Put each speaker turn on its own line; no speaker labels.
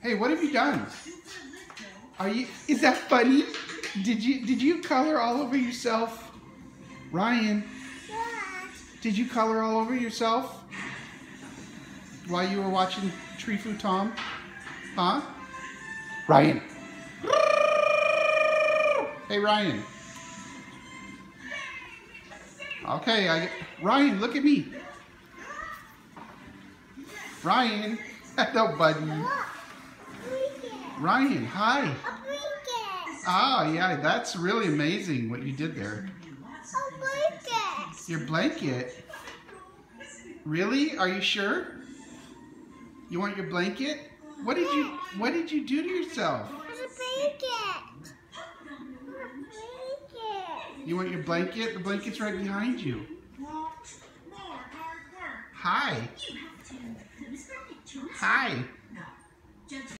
Hey, what have you done? Is that funny? Did you color all over yourself? Ryan, did you color all over yourself while you were watching Treefoo Tom? Huh? Ryan. Hey, Ryan. Okay, Ryan, look at me. Ryan. Hello, buddy. Ryan, hi. Ah, yeah, that's really amazing what you did there. Your blanket? Really? Are you sure? You want your blanket? What did you do to yourself? You want your blanket? The blanket's right behind you. Hi. Hi.